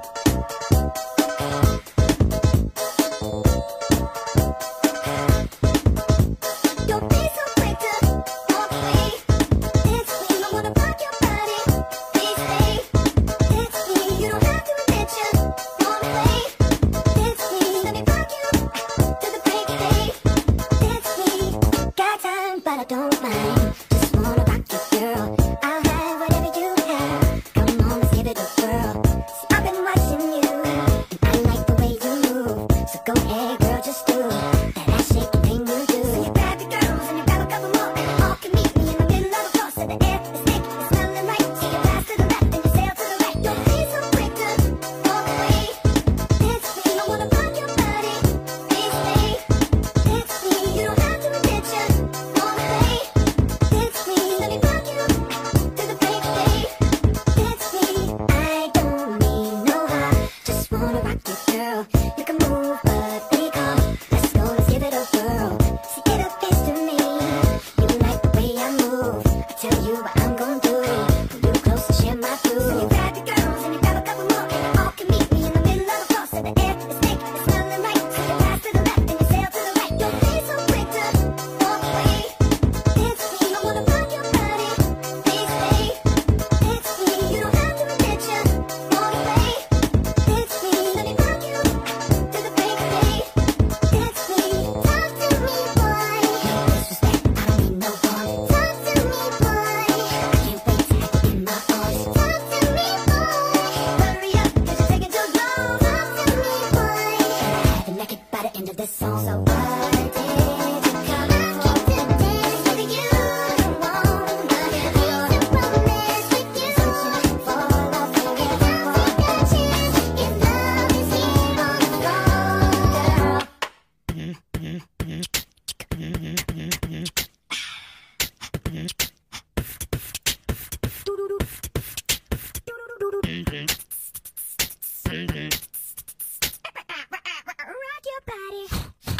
But I don't mind, just wanna rock you, girl. I'll have whatever you have. Come on, let's give it a whirl. See, I've been watching you, and I like the way you move. So go ahead, girl, just do that ass shaking thing you do. So you grab your girls and you grab a couple more, and you all can meet me in the middle of the floor. So the air is thick, it's smelling right. So you pass to the left and you sail to the right. Don't be so quick to walk away. It's me, I wanna rock your body. Please stay. It's me, you don't have to admit you. Rock your body.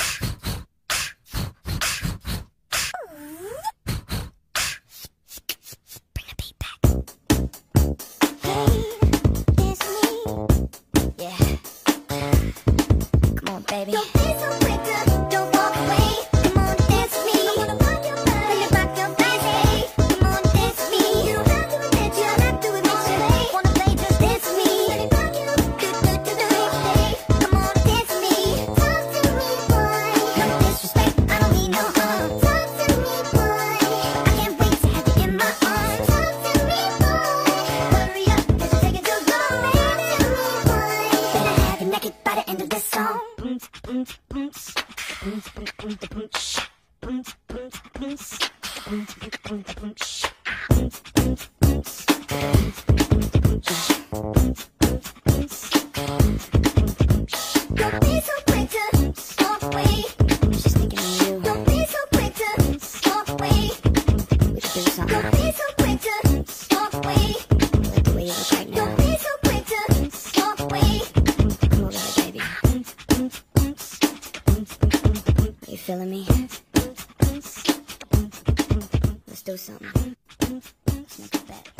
Bring the beat back. Hey, it's me. Yeah. Come on, baby. Don't be so quick to don't walk away. Come on, it's me. I wanna rock your body. When you rock your body. Come on, it's me. You don't have to admit you. Don't have to admit you. Wanna play just it's me. Let me rock you. Come on, it's me. Talk to me, boy. No disrespect, I don't mean no harm. Talk to me, boy. I can't wait to have you in my arms. Talk to me, boy. Hurry up, 'cause you're taking too long. Talk to me, boy. Better have you naked by the end of this song. Don't be so quick to walk away. I was just thinking of you. Don't be so quick to walk away. We should do something. Don't be so quick to walk away. I like the way you look right now. Don't be so quick to walk away. Come over here, baby. Are you feeling me? Let's do something. Let's make it better.